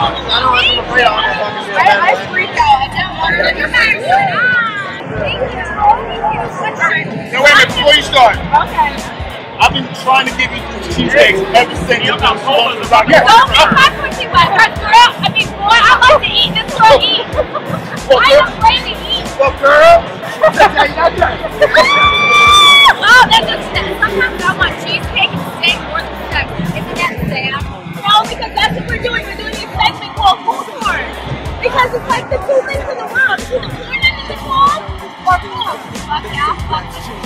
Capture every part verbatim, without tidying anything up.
don't want to play all that fucking shit. I freaked out. I didn't want to do that. Thank you. Now wait a minute, before you start. Okay. I've been trying to give you these cheesesteaks ever since you got home. Don't make my pussy wet. Girl, I mean, boy, I like to eat. This girl eat. I am afraid to eat. Well, girl. Oh, that's just that. Sometimes I want cheesecake and steak more than sex. Isn't that sad? No, because that's what we're doing. We're doing a segment called food porn. Because it's like the two things in the world. It's either porn and the porn or porn. Fuck yeah, fuck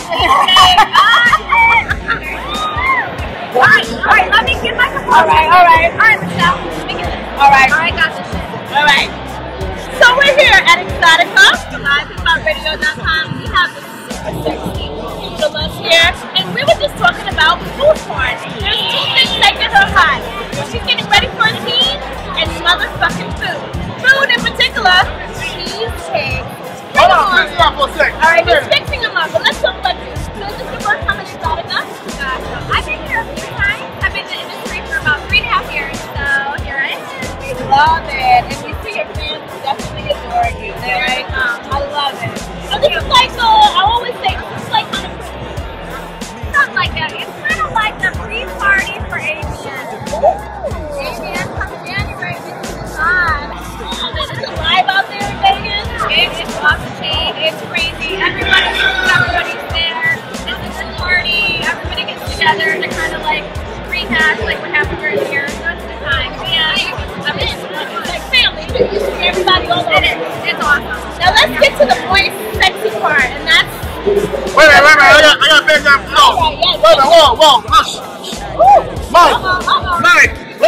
Alright, alright, let me get my composure. Alright, alright. Alright, Michelle, let me get this. Alright. Alright, got this shit. Alright. So we're here at Exxxotica, live at my radio dot com. We have this super sexy Kendra Lust here, and we were just talking about food porn. There's two things that get her hot. She's getting ready for a teen and motherfucking food. Food in particular, cheesecake. Hold on, fix it up for a second. Alright, just fixing them up, but let's talk about this. So this is your first time at Exxxotica? I've been here a few times. I've been in the industry for about three and a half years, so here I am. We love it, and we see your fans definitely adore you. They're like, um, I love it. So this is like, uh, I always say, this is like kind of Something like that. It's kind of like the pre-party for A B N. A B N comes January, this is on. This is live out there in Vegas. It is off the chain. It's crazy. Everybody's, everybody's there. It's a good party. Everybody gets together to kind of like rehash like what happened during the year. So it's a good time. Yeah. I mean, it's like family. You see everybody all over. It is. It's awesome. Now let's get to the moist, sexy part, and that's. Wait a minute, wait a minute. I got, I got to bend down below. Alright, yeah, wait a minute, whoa, whoa. Hush. Mike. Uh-oh, uh-oh. Mike. Whoa,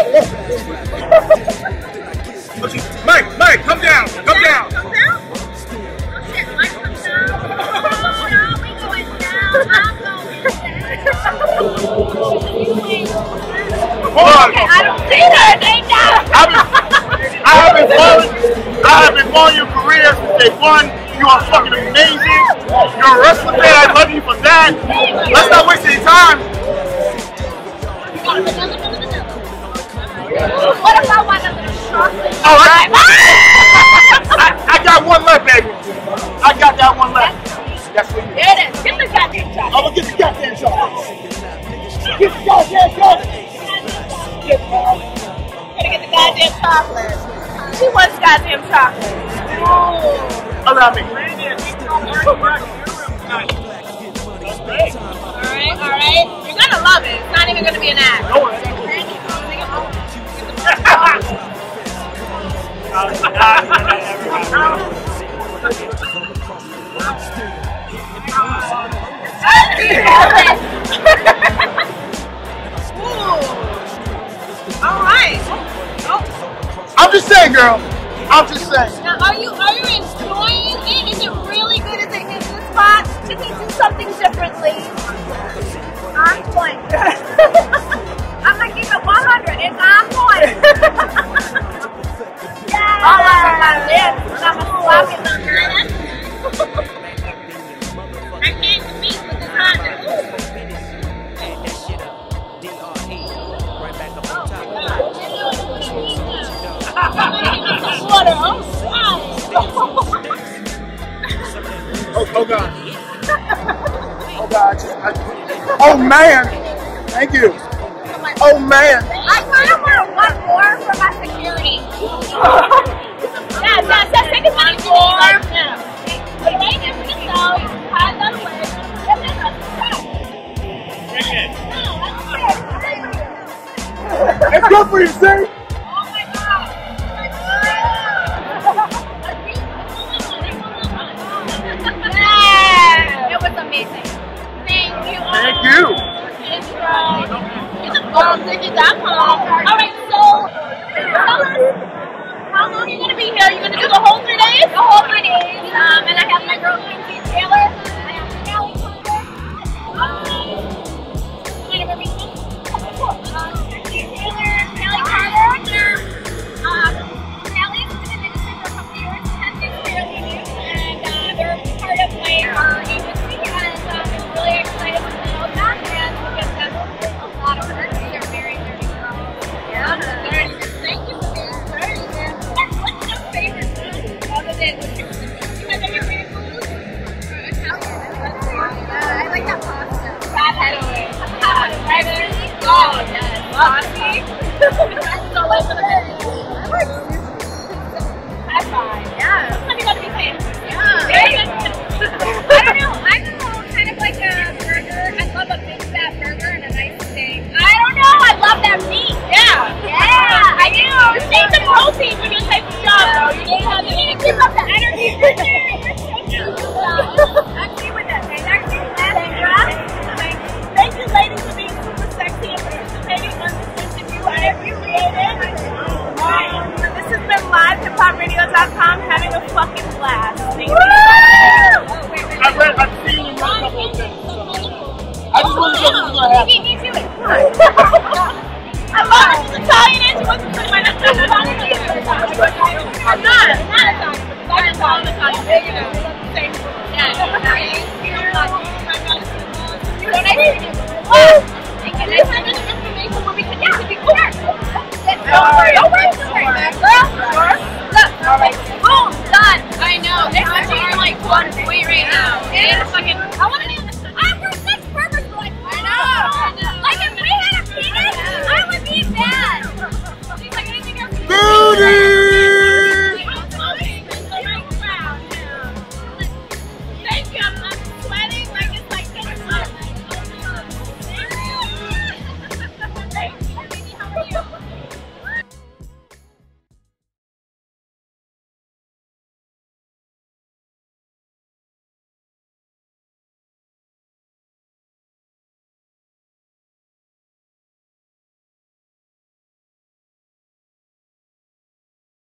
whoa. Mike, Mike, come down. Come down. Come down? Oh shit, Mike comes down. Oh no, we going down. I'm going down. Hold on. Okay, I don't see her. They know. I've been, I have been following, I have been following your career since day one. You are fucking amazing. You're a wrestler fan. I love you for that. Let's not waste any time. What if I want a little chocolate? All right. I, I got one left, baby. I got that one left. That's what you There it is. Get the goddamn chocolate. I'm gonna get the goddamn chocolate. Get the goddamn chocolate. Get Gotta get the goddamn chocolate. She wants goddamn chocolate. Ooh. Allow me. Alright, alright. You're gonna love it. It's not even gonna be an act. No, Alright. I'm just saying, girl. I'm just saying. Now, are you are you enjoying it? Is it really good? Is it in this spot? Should we do something differently? On point. I'm gonna keep it one hundred. It's on point. Yeah. All over my lips. I'm gonna swap it on her. I can't compete with this hot. Water. Oh, oh God. Oh God. I just, I, oh man. Thank you. Oh man. I kind of want one more for my security. Yeah, yeah, yeah, take as many more. Yeah. Put it right there for yourself. You can tie it on the way. And then I'll stop. No, that's It's good for you, see? Oh my God. Yeah. It was amazing. Thank you. Thank you. It's right. It's a bomb ticket dot com. All right, so tell us, how long are you going to be here? Are you going to do the whole three days? The whole three days. Um, and I have my girl Lindsay Taylor. I have Kelly Carter. Um, kind of everything. Um, Lindsay Taylor, Kelly Carter. Um, Kelly's been in the industry for a couple of years. Kendra's fairly new, and uh, they're part of my uh, agency, and um, I'm really excited to know that. And we'll get them a lot of work. They're very, very Oh, yes. Saucy. So like for the high five. Yeah. Somebody got to be famous. Yeah. I don't know. I'm kind of like a burger. I love a big fat burger and a nice steak. I don't know. I love that meat. Yeah. Yeah. I do. You need some protein when you take the job, though. You need to, you need to keep up the energy. Actually, with that. Actually, with that. Thank you, ladies, for being super sexy and participating on this interview. I appreciate it. Um, this has been live hip hop radio dot com, having a fucking blast. Thank you. I read, I've seen you run a couple of things. I just want to know what's going to happen. Me too. I love it. She's Italian and she wants to put my name on it. I'm not. I'm not Italian. I'm just all Italian. There you go. Same. Yeah. So nice to meet you. Thank you. Next time there's information where we can get to be cool. Let's go. Don't worry. Don't worry. Girl. Look. Boom. Done. I know. It's actually like one day.